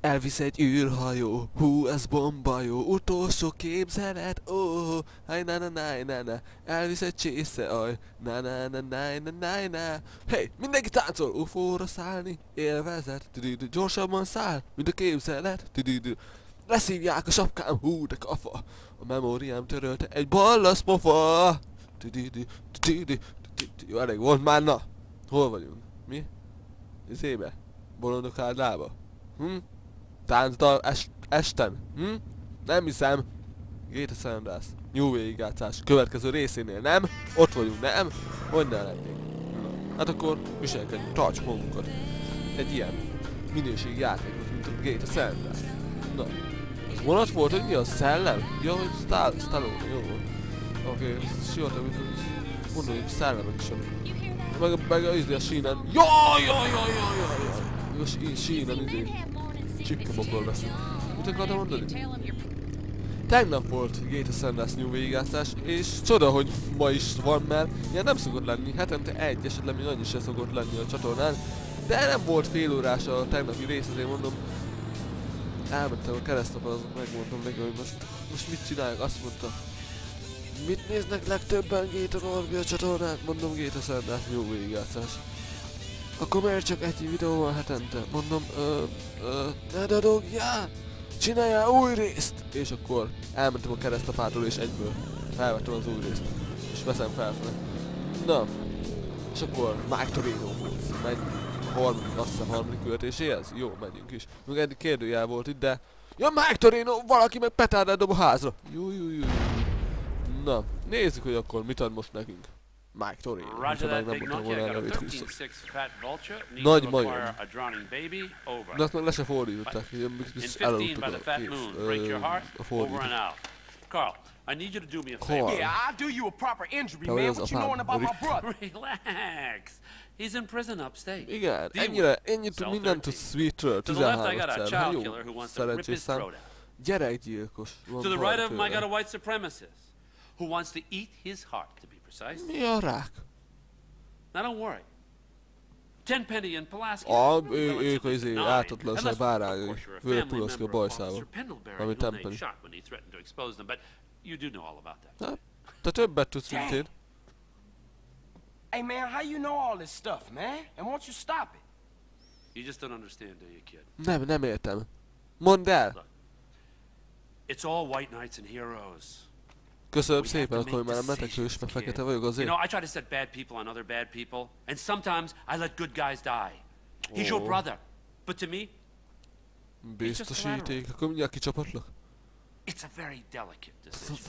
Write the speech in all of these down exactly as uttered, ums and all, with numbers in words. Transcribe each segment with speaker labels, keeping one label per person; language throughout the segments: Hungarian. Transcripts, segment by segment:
Speaker 1: Elvisz egy űrhajó, hú, ez bomba jó, utolsó képzelet, ó, oh, haj, na na na na na, elvisz egy csészeaj, na na na na na na na. Hey, mindenki táncol, ufóra szállni, élvezet, tüdüdü, gyorsabban száll, mint a képzelet, tüdüdü. Leszívják a sapkám, hú, de kafa, a memóriám törölte egy ballasz pofa, tüdüdü, tüdüdü, tüdüdü. Jó, elég volt már, na, hol vagyunk? Mi? Izébe? Bolondok áldába? Hm? Táncdal est esten? Hm? Nem hiszem. Géta San Andreas. New végigjátszás. Következő részénél, nem? Ott vagyunk, nem? Hogy ne lennénk? Hát akkor viselkedjünk, tartsuk magunkat. Egy ilyen minőségi játékot, mint a Géta San Andreas. Na. Az vonat volt, hogy mi a szellem? Ja, hogy Stall Stallone, jó volt. Oké, okay, sivatag, mint mondom, hogy szellemek sem. Meg, meg a izé a sínen. Jaj, jaj, jaj, jaj, jaj, jaj. A sí, sínen izé. Csikkabokról veszünk. Mit akartam mondani? Tegnap volt Géta San Andreas New végigjátszás, és csoda, hogy ma is van, mert ilyen nem szokott lenni. Hetente egy, esetleg még annyi se szokott lenni a csatornán. De nem volt fél órás a tegnapi rész, azért mondom. Elmentem a keresztapon, azok megmondtam neki, hogy most, most mit csináljuk, azt mondta. Mit néznek legtöbben Géta Norbi a csatornát? Mondom, Géta San Andreas New végigjátszás. Akkor miért csak egy videó van hetente? Mondom, ö, ö, ne dadogjál! Csináljál új részt! És akkor elmentem a keresztapától és egyből felvettem az új részt. És veszem felfele. Na, és akkor Mike Torino megy harmadik, azt hiszem harmadik követéséhez? Jó, megyünk is. Még eddig kérdőjel volt itt, de... Ja, Mike Torino, valaki meg petárdát dob a házra! Jú, jú, jú. Na, nézzük, hogy akkor mit ad most nekünk. Mike Torino, hogyha meg nem mondtam volna a nevét húszszor. Nagy majom. De azt meg le se fordították, biztos elaludtak a kész, a fordítót.
Speaker 2: Carl, I need you to do me a favor. Yeah, I'll do you a proper injury, man. What you knowing about my brother? Relax. He's in prison upstate.
Speaker 1: Igen, ennyire, ennyit mindent tudsz Sweetről, tizenhárom-szer. Jó, szerencsés szám. Gyerekgyilkos.
Speaker 2: To the right of him, I got a white supremacist who wants to eat his heart, to be precise.
Speaker 1: Mi a rák?
Speaker 2: Now don't worry. Tenpenny and Pulaski.
Speaker 1: Ah, ő, ők az izé ártatlanság bárányai. Főleg Pulaski a bajszával. Ami Tenpenny. Hát, te többet tudsz, mint én.
Speaker 3: Hey man, how you know all this stuff, man? And won't you stop it?
Speaker 2: You just don't understand, do you, kid?
Speaker 1: Nem, nem értem. Mondd el!
Speaker 2: It's all white knights and heroes.
Speaker 1: Köszönöm szépen, akkor már nem letek hős, mert fekete vagyok azért.
Speaker 2: You know, I try to set bad people on other bad people, and sometimes I let good guys die. He's your brother, but to me,
Speaker 1: biztosíték, akkor mindjárt kicsapatlak.
Speaker 2: It's a very delicate decision.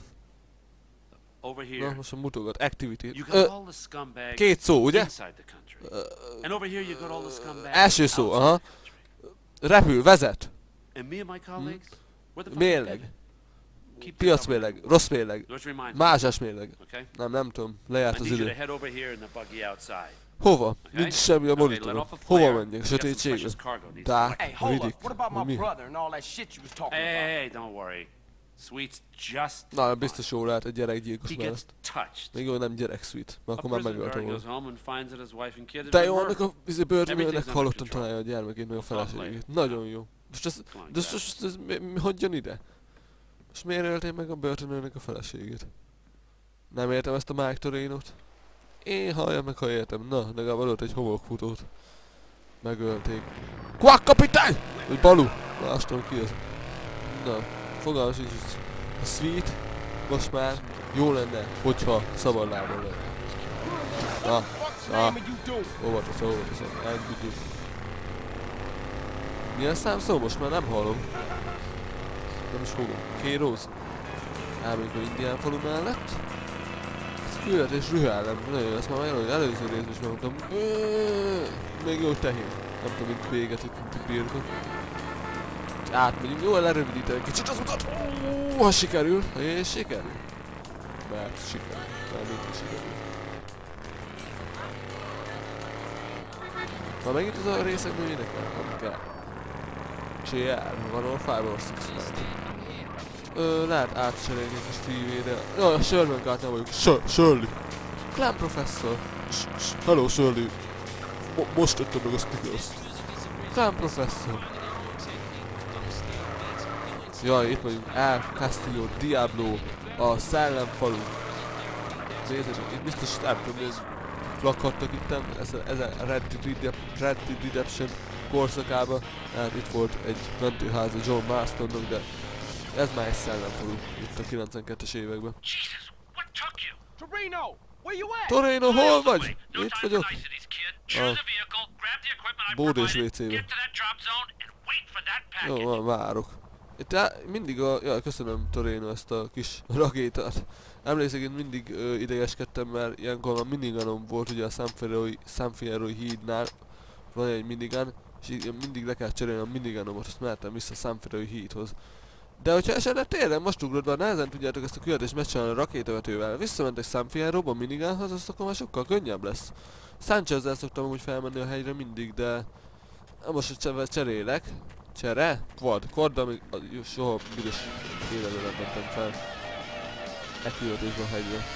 Speaker 2: Over
Speaker 1: Na,
Speaker 2: here,
Speaker 1: most mutogat. Activity.
Speaker 2: you got all the scumbags
Speaker 1: Két szó, ugye?
Speaker 2: inside the country. And over here you got all the scumbags
Speaker 1: Első szó,
Speaker 2: outside
Speaker 1: aha.
Speaker 2: the country.
Speaker 1: Repül, vezet.
Speaker 2: And me and my colleagues, we're the fucking
Speaker 1: Mérleg.
Speaker 2: dead. Keep
Speaker 1: Piac mérleg, rossz mérleg.
Speaker 2: Let's remind you,
Speaker 1: Mázsás mérleg.
Speaker 2: okay?
Speaker 1: Nem, nem tudom. Lejárt
Speaker 2: I
Speaker 1: az
Speaker 2: need you to
Speaker 1: idő.
Speaker 2: head over here in the buggy outside.
Speaker 1: Hova?
Speaker 2: Okay?
Speaker 1: Nincs semmi a
Speaker 2: Okay, let
Speaker 1: monitoron.
Speaker 2: off a
Speaker 1: Hova
Speaker 2: flare.
Speaker 1: menjek?
Speaker 2: We got some
Speaker 1: Sötétségbe?
Speaker 2: precious cargo needs to
Speaker 1: Dák,
Speaker 3: Hey, hold
Speaker 1: vidik.
Speaker 3: up. What about
Speaker 1: Vagy
Speaker 3: my
Speaker 1: mi?
Speaker 3: brother and all that shit you was talking
Speaker 2: Hey,
Speaker 3: about?
Speaker 2: hey, hey, don't worry. Sweet's just
Speaker 1: Na, biztos jó lehet egy gyerekgyilkos
Speaker 2: he
Speaker 1: mellett.
Speaker 2: gets touched.
Speaker 1: Még jó, nem gyerek Sweet. Mert
Speaker 2: A
Speaker 1: akkor már
Speaker 2: prison
Speaker 1: megöltem
Speaker 2: guard
Speaker 1: volna.
Speaker 2: goes home and finds that his wife and kid have
Speaker 1: De
Speaker 2: been
Speaker 1: jó, annak
Speaker 2: murdered.
Speaker 1: a izé börtönőrnek
Speaker 2: Everything's
Speaker 1: halottan
Speaker 2: under
Speaker 1: találja a gyermekét, meg a
Speaker 2: We'll talk
Speaker 1: feleségét.
Speaker 2: later.
Speaker 1: Nagyon jó. Most ez, de ez, ez, ez, mi, mi, hogy jön ide? Most miért öltél meg a börtönőrnek a feleségét? Nem értem ezt a Mike Torinót. Én halljam meg, ha értem. Na, legalább adott egy homokfutót. Megölték. Quack kapitány! Vagy Balú! Na, azt tudom ki az. Na, fogalmam sincs, hogy a Sweet most már jó lenne, hogyha szabad lábon lenne. Na, na, óvatos, óvatos, elbüdjük. Milyen szám szó? Most már nem hallom. Nem is fogom. K-Rose. Elmegyünk a indián falu mellett. Ez küldetés rühellem. Nagyon jó, ezt már nagyon előző részben is megmondtam. Még jó tehén. Nem tudom, mint véget itt, mint a birkot. Átmegyünk, jól lerövidíteni kicsit az utat. Ó, ha sikerül, és sikerül. Mert sikerül, mert mindig sikerül. Na megint az a részekből énekel, nem kell. cé er, van ahol öt or hat nine. Ö, lehet átcserélni a Stevie-re. Jaj, a Sherman Gátnál vagyok. Shirley. Clan Professor. Hello Shirley. Mo most tettem meg a stickers. Clan Professor. Jaj, itt vagyunk. El Castillo Diablo, a szellemfalu. Nézzétek, itt biztos nem tudom, hogy lakhattak itten, ez a, ez a Red Dead Redemption korszakában. Hát itt volt egy mentőház a John Marstonnak, de ez már egy szellemfalu itt a kilencvenkettes években. Torino, hol vagy? Itt vagyok. A bódés vécébe. Jó, van, várok. Itt mindig a... Jaj, köszönöm Torino ezt a kis rakétát. Emlékszek, én mindig ö, idegeskedtem, mert ilyenkor a miniganom volt ugye a San Fierro hídnál. Van egy minigun, és így mindig le kell cserélni a miniganomat, azt mehetem vissza a San Fierro hídhoz. De hogyha esetleg tényleg most ugrodva nehezen tudjátok ezt a küldetést megcsinálni a rakétavetővel, visszamentek San Fierroba a minigunhoz, azt akkor már sokkal könnyebb lesz. Sanchezzel szoktam úgy felmenni a hegyre mindig, de... Most hogy cserélek. Csere? Quad. Quaddal még soha büdös életben nem mentem fel. E küldetésben a hegyre.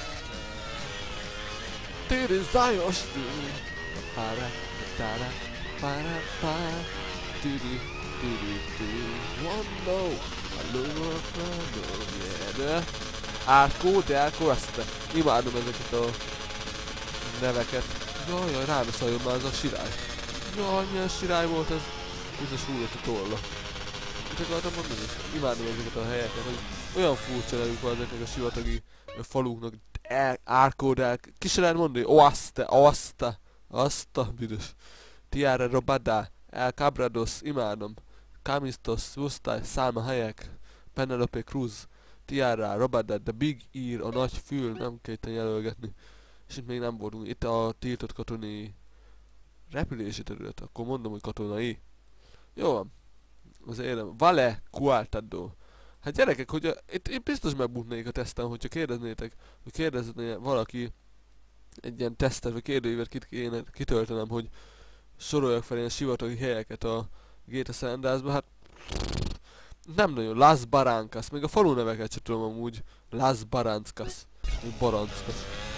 Speaker 1: Téri zajos! Pára, tára, pára, pára, türi, türi, türi, one no, a lower front, yeah, Árkó, Delko, ezt imádom ezeket a neveket. Jaj, jaj, rám szóljon már ez a sirály. Jaj, milyen sirály volt ez. Biztos hújott a tolla. Mit akartam mondani? Imádom ezeket a helyeket, hogy olyan furcsa nevük van ezeknek a sivatagi faluknak. Árkó, Delko, ki se lehet mondani? Oaste, Oaste, Asta, büdös. Tiara Robada, El Cabrados, imádom. Camistos, Wusztály, Salma Hayek, Penelope Cruz, Tiara, Robada, The Big Ear, a nagy fül, nem kell itt jelölgetni. És itt még nem voltunk, itt a tiltott katonai repülési terület, akkor mondom, hogy katonai. Jó van. Az élem. Vale Cuartado. Hát gyerekek, hogy itt, itt biztos megbuknék a teszten, hogyha kérdeznétek, hogy kérdezné valaki egy ilyen tesztet, vagy kérdőívet kit kéne kitöltenem, hogy soroljak fel ilyen sivatagi helyeket a G T A San Andreasba, hát nem nagyon. Las Barrancas, még a falu neveket sem tudom amúgy. Las Barrancas, még Baranckas.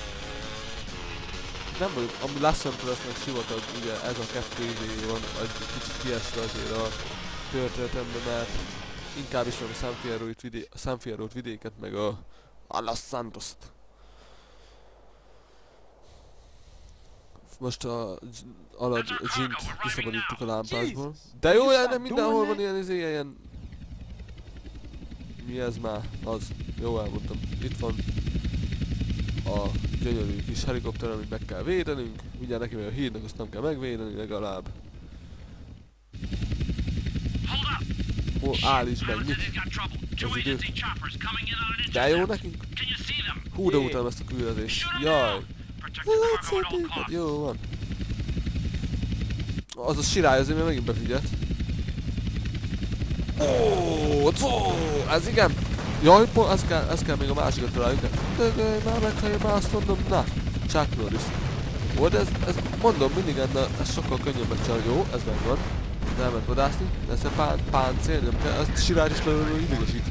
Speaker 1: Nem vagyok, ami Las Venturasnak sivatag, ugye ez a kettő izé van, egy kicsit kiesve azért a történetemben, mert inkább ismerem a San Fierro-t vidé San Fierro-t vidéket, meg a, a Los Santos-t. Most a Alad Gint kiszabadítjuk a lámpásból. De jó, nem mindenhol van ilyen izé, ilyen... Mi ez már? Az. Jó, elmondtam. Itt van a gyönyörű kis helikopter, amit meg kell védenünk. Ugye neki meg a hídnak, azt nem kell megvédeni legalább. Hol állíts meg, mit? Ez idő. De jó nekünk? Hú, de utána ezt a küldetést. Jaj! Hát jó van. Az a sirály azért még megint befigyelt. Óóóó, có! Ez igen! Jaj, ez kell, ez kell még a másikat találjuk. Dögölj már meg, ha én már azt mondom, na! Chuck Norris. Ó, de ez, ez mondom, mindig ennél, ez sokkal könnyebb megcsinálni. Jó, ez megvan. De elment vadászni, de ez a pán, páncél, nem kell, ezt sirályt is lelőlő idegesít.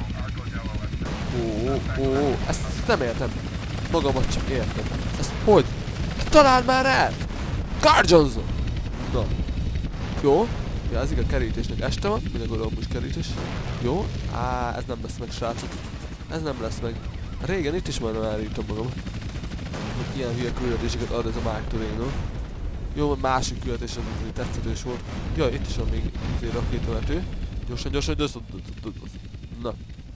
Speaker 1: Ó, ó, ó, ezt nem értem. Magamat csak értem. Ezt hogy? Találd már el! Car Johnson! Na. Jó. Ja, ez igen, kerítésnek este van. Minek oda amúgy kerítés. Jó. Á, ez nem lesz meg, srácok. Ez nem lesz meg. Régen itt is majdnem elírtam magam. Hogy ilyen hülye küldetéseket ad ez a Mike Torino. Jó, másik küldetés az azért tetszetős volt. Jaj, itt is van még azért rakétavető. Gyorsan, gyorsan, gyorsan. Na.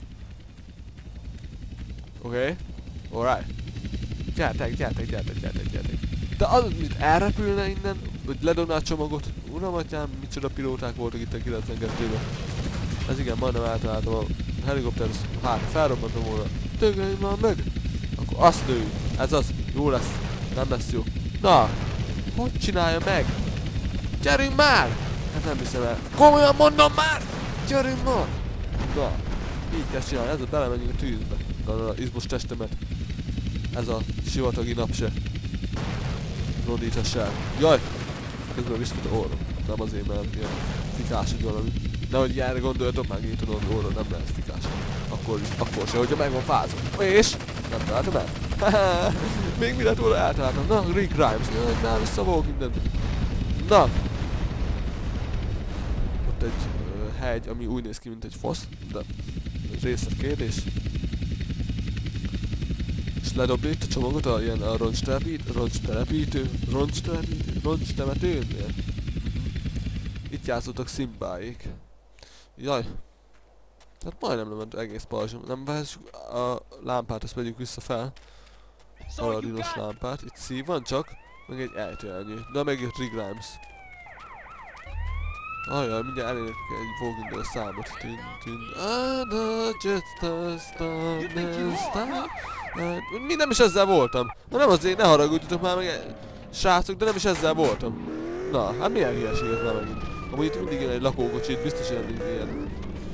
Speaker 1: Oké. Okay. Alright. Gyertek, gyertek, gyertek, gyertek, gyertek. De az, mint elrepülne innen, vagy ledobná a csomagot. Uram atyám, micsoda pilóták voltak itt a kilencvenkettőben. Ez igen, majdnem általáltam a helikopter, hát felrobbantam volna. Dögölj már meg! Akkor azt lőjük. Ez az. Jó lesz. Nem lesz jó. Na! Hogy csinálja meg? Gyerünk már! Hát nem hiszem el. Komolyan mondom már! Gyerünk már! Na, így kell csinálni. Ez a belemegyünk a tűzbe. Na, az izmos testemet. Ez a sivatagi napse. Rondíthass el. Jaj! Közben viszkut a orrom. Nem azért, mert ilyen fikás, hogy valami. Nehogy ilyenre gondoljatok, már így tudom, hogy orrom nem lehet fikás. Akkor is, akkor se, hogyha meg van fázom. És? Nem találtam el? Még mi lett volna eltaláltam? Na, Rick Grimes. Jaj, már vissza Walking Dead. Na! Ott egy uh, hegy, ami úgy néz ki, mint egy fasz, de részletkérdés. És ledobni itt a csomagot a ilyen a roncstelepítő, roncstelepítő, roncstelepítő, roncstemetőnél. Itt játszottak szimbáik. Jaj. Tehát majdnem nem ment egész pajzsom. Nem vehessük a lámpát, ezt vegyük vissza fel. Aladinos lámpát. Itt szív van csak, meg egy ejtőelnyő. De meg jött Rick Grimes. Ajjaj, mindjárt elérek egy Walking Dead számot. Tin, tin. Anna just a storm star. Mi nem is ezzel voltam. Na nem azért, ne haragudjatok már meg, srácok, de nem is ezzel voltam. Na, hát milyen hülyeség ez már megint. Amúgy itt mindig jön egy lakókocsit, biztos ilyen, ilyen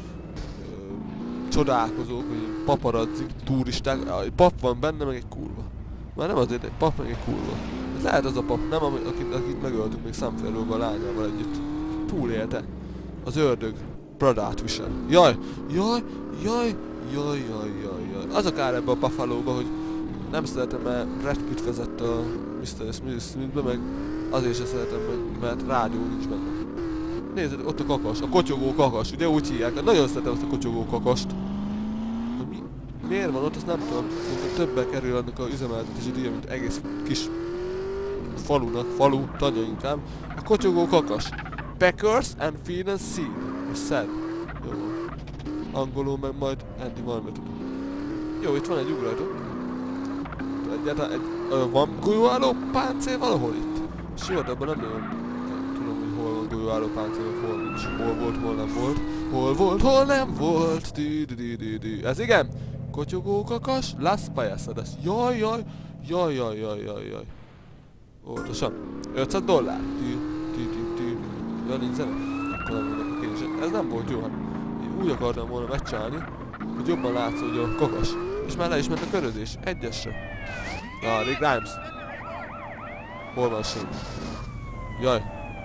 Speaker 1: ö, csodálkozók, vagy paparazzik, turisták. Egy pap van benne, meg egy kurva. Már nem azért, egy pap, meg egy kurva. Ez lehet az a pap, nem, akit, akit megöltünk még Samfelóval, a lányával együtt. Túlélte. Az ördög Pradát visel. Jaj, jaj, jaj, jaj, jaj, jaj, jaj. Az a kár ebbe a Buffalo-ba, hogy nem szeretem, mert Brad Pitt vezette a miszter Smith-be, meg azért sem szeretem, mert rádió nincs benne. Nézd, ott a kakas, a kotyogó kakas, ugye úgy hívják. Nagyon szeretem azt a kotyogó kakast. Mi, miért van ott, azt nem tudom. Szerintem többen kerül annak a üzemeltetési díja, mint egész kis falunak, falu, tanya inkább. A kotyogó kakas. Packers and feed and seed. És szed. Jó. Angolul meg majd Andy Malmet. Jó, itt van egy ugrajtó. Egyáltalán egy... Ö, van golyóálló páncél valahol itt? Sivatagban nem nagyon tudom, hogy hol van golyóálló páncél, hol nincs. Hol volt, hol nem volt. Hol volt, hol nem volt. Dü, dü, dü, dü, dü. Ez igen. Kotyogó kakas, Las Payasadas. Jaj, jaj. Jaj, jaj, jaj, jaj, jaj. Óvatosan. ötszáz dollár. Dü, dü, dü, dü. Ja, nincs zene? Akkor nem mondok a kénység. Ez nem volt jó, hát úgy akartam volna megcsinálni, hogy jobban látszódjon a kakas. És már le is ment a körözés. Egyesre. Na, Rick Grimes. Hol van Shane? Jaj.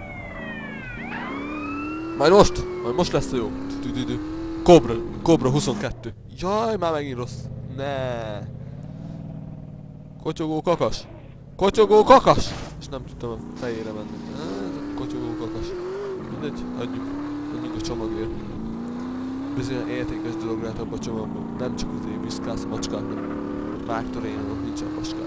Speaker 1: Majd most! Majd most lesz a jó. Cobra. Cobra huszonkettő. Jaj, már megint rossz. Ne. Kotyogó kakas. Kotyogó kakas! És nem tudtam a fejére menni. Kotyogó kakas. Mindegy, adjuk. Adjuk a csomagért. Bizony értékes dolog lehet abba a csomagban. Nem csak az éviszkász a macskáknak. Mike Torino-nak nincsen maskája.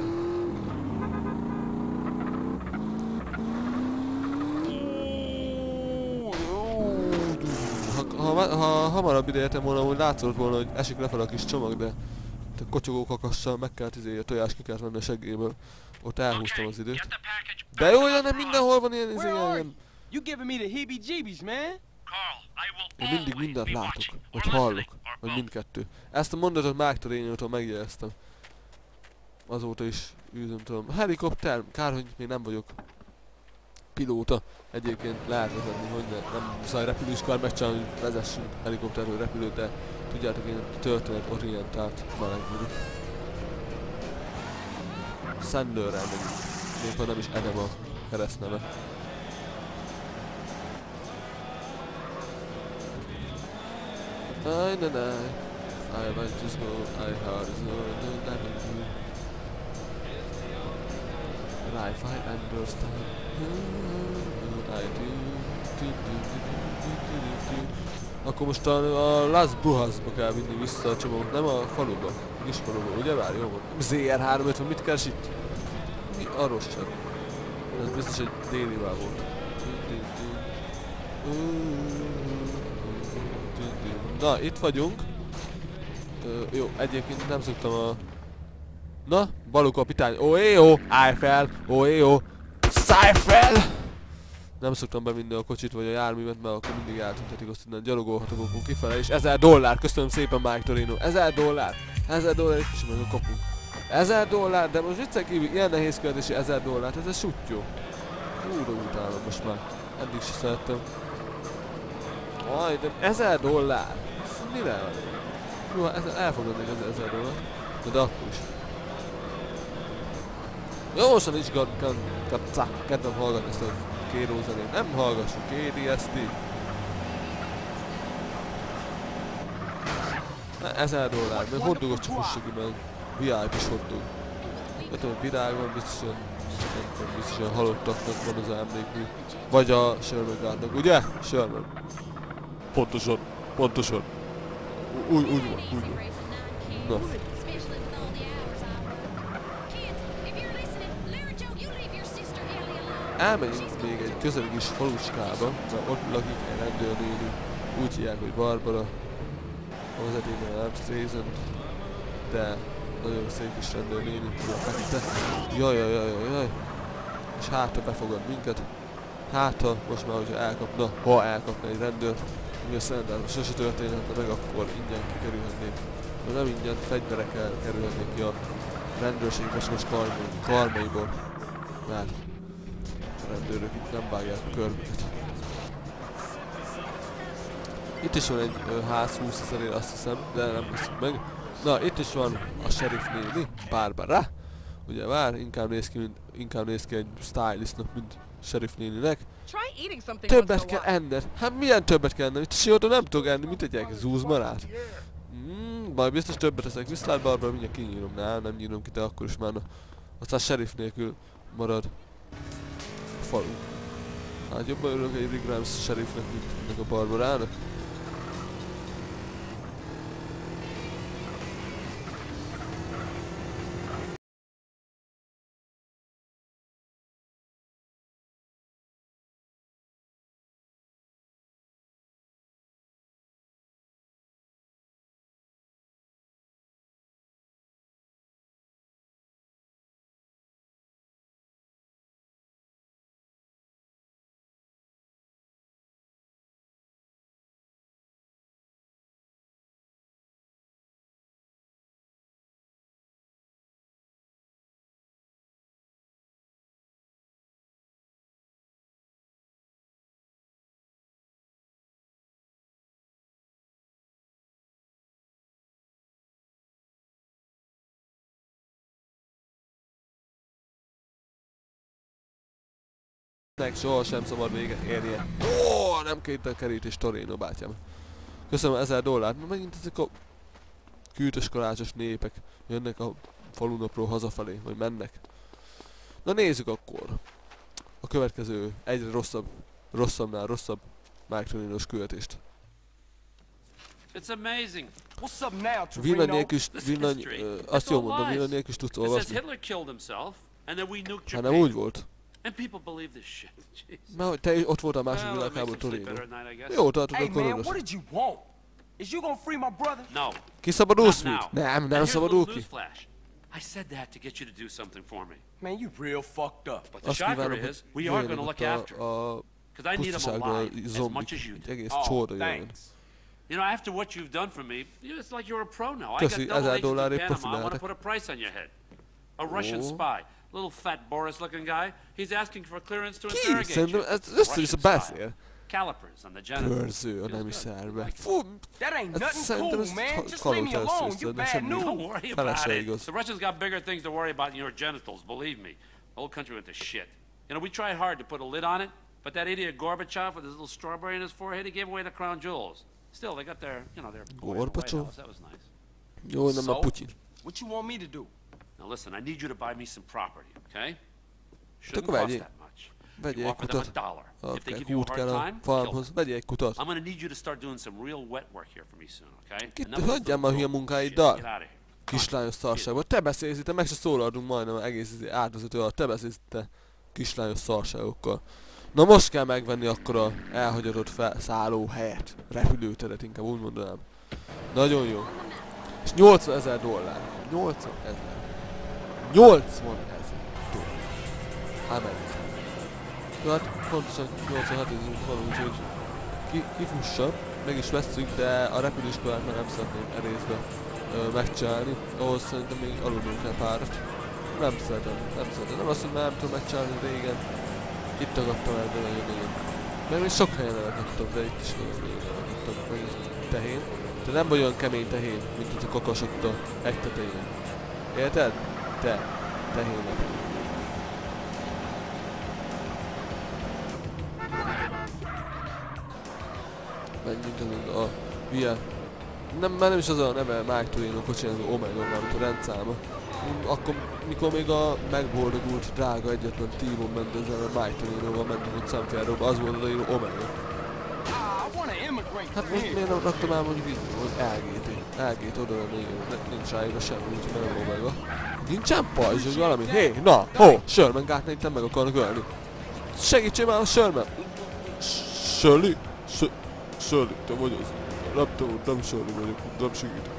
Speaker 1: Ha, ha, ha hamarabb ide értem volna, hogy látszott volna, hogy esik lefelé a kis csomag, de a kotyogó kakassal meg kellett izé, a tojás ki kellett venni a seggéből. Ott elhúztam az időt. De jó, nem mindenhol van ilyen izé, ilyen...
Speaker 3: You giving me the heebie-jeebies, man?
Speaker 1: Én mindig mindent látok, vagy hallok, vagy mindkettő. Ezt a mondatot Mike Torino-tól megjegyeztem. Azóta is űzöm tudom. Helikopter, kár, hogy még nem vagyok pilóta. Egyébként lehet vezetni, hogy ne, nem muszáj repülőiskar megcsinálni, hogy vezessünk helikopterről repülőt, de tudjátok, én történet orientált meleg vagyok. Sandlerrel megyünk. Még ha nem is Edem a keresztneve. I know I want to go, I heard so no diamond blue. Life I understand. I do. Akkor most a, a Las Brujas-ba kell vinni vissza a csomagot, nem a faluba. Kis faluba, ugye? Várj, jó volt. zé er háromszázötven, mit keres itt? Mi arról sem. Ez biztos egy délivá volt. Na, itt vagyunk. Ö, jó, egyébként nem szoktam a... Na, Balú kapitány. Ó, éjó! Állj fel! Ó, éjó! Szállj fel! Nem szoktam bevinni a kocsit vagy a járművet, mert akkor mindig eltüntetik, azt innen gyalogolhatok akkor kifele, és ezer dollár! Köszönöm szépen, Mike Torino! Ezer dollár! Ezer dollár, és meg a kapunk. Ezer dollár, de most viccen kívül ilyen nehéz kérdési ezer dollárt, ez a sutyó. Hú, de utálom most már. Eddig se szerettem. Aj, de ezer dollár! Mi lehet? Jó, elfogadnék az ezer dollár. De, de akkor is. Jó, most nincs kedvem hallgatni ezt a Kéró zenét. Nem hallgassuk, ká dé es té. ezer dollár, meg hotdogot csak fussa ki, meg vé i pés hotdog. Ötöm, hogy virág van, biztosan, biztosan halottaknak van az emlékmű. Vagy a Sherman Guardnak, ugye? Sherman. Pontosan, pontosan. Úgy, úgy van, úgy van. Na. Elmegyünk még egy közeli kis falucskába, mert ott lakik egy rendőrnéni, úgy hívják, hogy Barbara. A vezetékben nem Streisand, de nagyon szép kis rendőrnéni, a fekete. Jaj, jaj, jaj, jaj, jaj. És hátra befogad minket. Hátra, most már, hogyha elkapna, ha elkapna egy rendőr, ami a Szentendrán sose történhetne meg, akkor ingyen kikerülhetnénk. De nem ingyen, fegyverekkel kerülhetnénk ki a rendőrség mocskos karmaiból. Mert a rendőrök itt nem vágják a körmüket. Itt is van egy ö, ház húsz ezerér, azt hiszem, de nem veszünk meg. Na, itt is van a sheriff néni, Barbara. Ugye vár, inkább néz ki, mint, inkább néz ki egy stylistnak, mint sheriff néninek. Többet kell enned. Hát milyen többet kell enned? Itt sióta nem tudok enni, mint egy egész zúzmarát. Mm, majd biztos többet eszek. Viszlát Barbara, mindjárt kinyírom. Nem, nem nyírom ki, de akkor is már na. Aztán sheriff nélkül marad a falu. Hát jobban örülök egy Rick Grimes sheriffnek, mint a Barbarának. Nek soha sem szabad véget érnie. Ó, nem két kerítés Torino bátyám. Köszönöm ezer dollárt, mert megint ezek a kűtös kalácsos népek jönnek a falunapról hazafelé, vagy mennek. Na nézzük akkor a következő egyre rosszabb, rosszabbnál rosszabb Mike Torino-s követést.
Speaker 2: It's amazing.
Speaker 3: What's up now,
Speaker 1: Villa
Speaker 3: Torino?
Speaker 1: nélkül, villany, uh, azt jól mondom, villa nélkül tudsz olvasni.
Speaker 2: Hitler killed himself and then we nuked
Speaker 1: Hát nem úgy volt.
Speaker 2: And people believe this shit.
Speaker 1: Mert hogy te ott voltál a második világháború Torino. Jó tartod a koronos.
Speaker 3: What did you want? Is you gonna free my brother?
Speaker 2: No.
Speaker 1: Kiszabadulsz mit? Nem, nem szabadul ki.
Speaker 2: I said that to get you to do something for me.
Speaker 3: Man, you real fucked up.
Speaker 2: But the shocker is, we are going to look after him. Because I need him alive as much as you do.
Speaker 1: Egész csóda jön.
Speaker 2: You know, after what you've done for me, it's like you're a pro now. I got double agents in Panama. I want to put a price on your head. A Russian spy. Little fat Boris-looking guy. He's asking for clearance to interrogate you.
Speaker 1: Russian spy.
Speaker 2: Calipers on the genitals.
Speaker 1: Körző a nemi szerve.
Speaker 3: That ain't nothing cool, man. Just leave me alone. You bad news.
Speaker 2: Don't worry about it. The Russians got bigger things to worry about than your genitals. Believe me. The whole country went to shit. You know, we tried hard to put a lid on it, but that idiot Gorbachev with his little strawberry in his forehead, he gave away the crown jewels. Still, they got their, you know, their
Speaker 1: Gorbachev.
Speaker 2: That was nice.
Speaker 1: Jó, nem a Putyin.
Speaker 3: What you want me to do?
Speaker 2: Now listen, I need you to buy me some property, okay?
Speaker 1: Shouldn't cost that much. Vegyél egy kutat. Akár kút kell a farmhoz. Vegyél egy kutat.
Speaker 2: I'm gonna need you to start doing some real wet work here for me soon, okay?
Speaker 1: Kit, hagyjál már hülye munkáiddal. Kislányos szarságban. Te beszélsz itt, meg se szólalunk majdnem egész áldozatú alatt. Te beszélsz te kislányos szarságokkal. Na most kell megvenni akkor a elhagyatott felszálló helyet. Repülőteret inkább úgy mondanám. Nagyon jó. És nyolcvan ezer dollár. nyolcvan ezer. nyolcvan ezer dollár. Amerika. Jó, hát pontosan nyolcvanhat ezünk van, úgyhogy ki, kifussa, meg is vesszük, de a repülőiskolát már nem szeretném erészbe ö, megcsinálni. Ahhoz szerintem még aludnunk kell párat. Nem szeretem, nem szeretem. Nem azt, hogy már nem tudom megcsinálni régen. Itt tagadtam el, de nagyon-nagyon. Mert még sok helyen elakadtam, de itt is nagyon-nagyon elakadtam. Meg is tehén. De nem vagy olyan kemény tehén, mint itt a kakasokta egy tetején. Érted? Te. Tehének. Menjünk a Via. Nem, már nem is az a neve Mike Torino kocsinak, az Omega, mint a rendszáma. Akkor, mikor még a megboldogult, drága egyetlen T-Bone Mendezzel, a Mike Torinoval mentünk ott San Fierro-ba, az volt odaíró Omega. Hát most miért nem raktam el mondjuk így, hogy el gé té. el gé té oda lenne, nincs ráírva semmi, nincs benne Omega. Nincsen pajzs, vagy valami? Hé, hey, na, hó, Sherman gátnál itt meg akarnak ölni. Segítsél már a Sherman! Shirley? Shirley, te vagy az. Nem tudom, nem Shirley vagyok, nem segítek.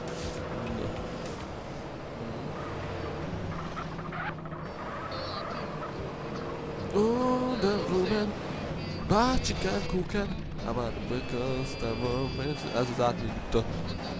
Speaker 1: Oh, the woman, bácsikán, kúkán, I'm because I'm a... Ez az átmegy itt a...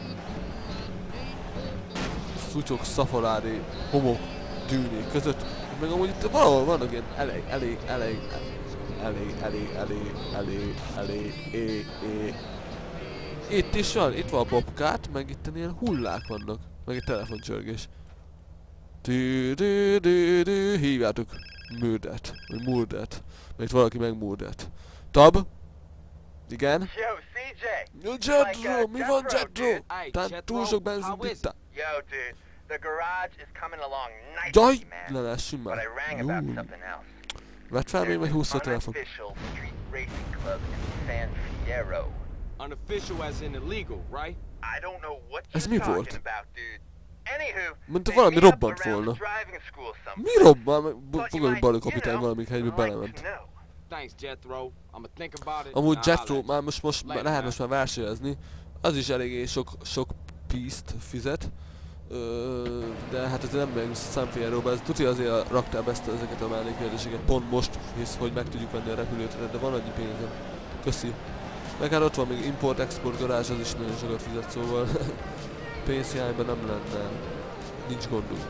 Speaker 1: szutyok, szafarádi, homok, dűnék között. Meg amúgy itt valahol vannak ilyen elég, elég, elég, elég, elég, elég, elég, elég, é, é. Itt is van, itt van a bobkát, meg itt ilyen hullák vannak, meg egy telefoncsörgés. Dű, dű, dű, dű, hívjátok Murdet, vagy Murdet, mert itt valaki meg Murdet. Tab? Igen?
Speaker 4: Yo, cé jé!
Speaker 1: Jetro, mi van Jetro? Tehát túl sok benzint ittál.
Speaker 4: Yo, dude, the garage is coming along
Speaker 1: Jaj,
Speaker 4: nicely, man.
Speaker 1: le lessünk
Speaker 4: But I
Speaker 1: már.
Speaker 4: rang about something else.
Speaker 1: Vett fel még
Speaker 4: There's
Speaker 1: vagy
Speaker 4: an
Speaker 1: húsz a telefon.
Speaker 4: unofficial street racing club in San Fierro.
Speaker 3: Unofficial as in illegal, right?
Speaker 4: I don't know what
Speaker 1: Ez
Speaker 4: you're
Speaker 1: mi
Speaker 4: talking
Speaker 1: volt?
Speaker 4: about, dude. Anywho,
Speaker 1: Mint ha
Speaker 4: they
Speaker 1: valami
Speaker 4: meet up
Speaker 1: robbant
Speaker 4: around
Speaker 1: volna.
Speaker 4: the driving school
Speaker 1: Mi
Speaker 4: sometime.
Speaker 1: robbant?
Speaker 4: Thought you
Speaker 1: Fogadj
Speaker 4: might,
Speaker 1: balé
Speaker 4: you
Speaker 1: kapitány
Speaker 4: know,
Speaker 1: valamelyik helybe
Speaker 4: like to
Speaker 1: belement.
Speaker 4: know.
Speaker 3: Thanks, Jethro. I'ma think about it.
Speaker 1: Amúgy
Speaker 3: and I'll
Speaker 1: Jetro,
Speaker 3: holler
Speaker 1: már most, most
Speaker 3: Later,
Speaker 1: lehet
Speaker 3: man.
Speaker 1: most már versenyezni. Az is eléggé sok, sok pízt fizet. Ö, de hát ez nem meg San Fierro-ba, ez tuti azért raktál be ezt, ezeket a mellékkérdéseket pont most, hisz hogy meg tudjuk venni a repülőteret, de van annyi pénzem. Köszi. Meg hát ott van még import-export garázs, az is nagyon sokat fizet, szóval pénzhiányban nem lenne, nincs gondunk.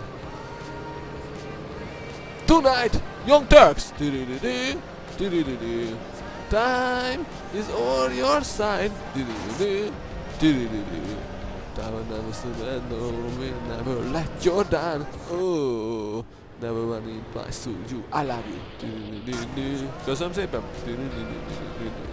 Speaker 1: Tonight, Young Turks! Du-du-du-du, du-du-du-du. Time is on your side. Du-du-du-du, du-du-du-du. Time will never surrender, will never let you down. Oh, never run in place to you. I love you. Du-du-du-du. Köszönöm szépen. Du-du-du-du-du-du.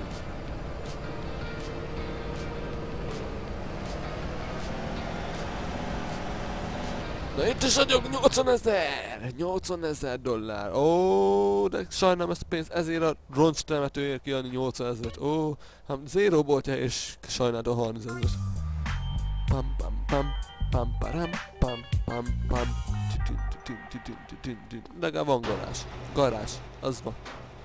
Speaker 1: Na itt is vagyok, nyolcvanezer! nyolcvanezer dollár! Ó, de sajnálom ezt a pénzt, ezért a roncs temetőért kiadni nyolcvanezret. Ó, hát zéró boltja és sajnálta a harmincezret. Pam pam pam pam param pam pam pam. De legalább van garázs. Garázs, az van.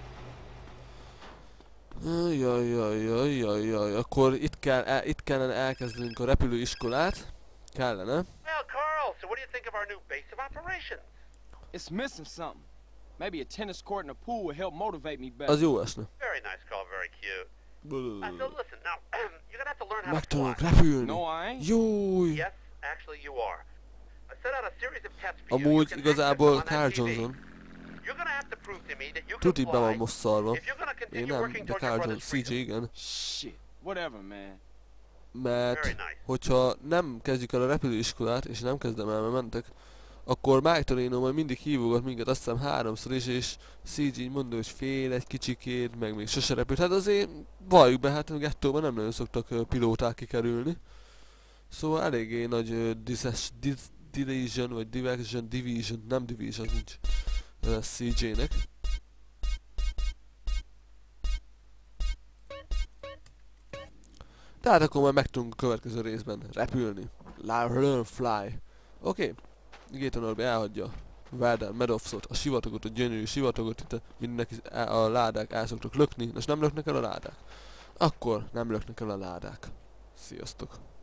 Speaker 1: Jaj, jaj, jaj, jaj, jaj, akkor itt, kell, el, itt kellene elkezdenünk a repülőiskolát. Kellene.
Speaker 4: Well, Carl, so what do you think of our new base of operations?
Speaker 3: It's missing something. Maybe a tennis court and a pool would help motivate me better.
Speaker 1: Az jó esne.
Speaker 4: Very nice, Carl, very cute. Uh, so listen, now, you're gonna have to learn how
Speaker 1: Meg
Speaker 4: to fly.
Speaker 1: tudok repülni.
Speaker 3: No, I ain't.
Speaker 1: Júj!
Speaker 4: Yes, actually you are. I set out a series of tests for you. You
Speaker 1: Amúgy
Speaker 4: can
Speaker 1: igazából
Speaker 4: access them on
Speaker 1: Carl
Speaker 4: that té vé.
Speaker 1: Johnson
Speaker 4: You're gonna have to prove to me that you can
Speaker 1: tuti be van
Speaker 4: fly.
Speaker 1: most szarva.
Speaker 4: If you're gonna
Speaker 1: Én
Speaker 4: continue
Speaker 1: nem,
Speaker 4: working
Speaker 1: de
Speaker 4: towards your
Speaker 1: Carl Johnson,
Speaker 4: brother's
Speaker 1: cé jé
Speaker 4: freedom.
Speaker 1: igen.
Speaker 3: Shit. Whatever, man.
Speaker 1: Mert
Speaker 4: Very nice.
Speaker 1: hogyha nem kezdjük el a repülőiskolát, és nem kezdem el, mert mentek, akkor Mike Torino majd mindig hívogat minket, azt hiszem háromszor is, és cé jé mondja, hogy fél egy kicsikét, meg még sose repült. Hát azért valljuk be, hát a gettóban nem nagyon szoktak uh, pilóták kikerülni. Szóval eléggé nagy uh, dises, dis, division, vagy diversion, division, nem division nincs uh, cé jének. Tehát akkor majd meg tudunk a következő részben repülni. Learn fly. Oké. Okay. Gator Norby elhagyja Warden, Meadowsot, a sivatagot, a gyönyörű sivatagot, itt a, mindenki a ládák el szoktak lökni, és nem löknek el a ládák. Akkor nem löknek el a ládák. Sziasztok.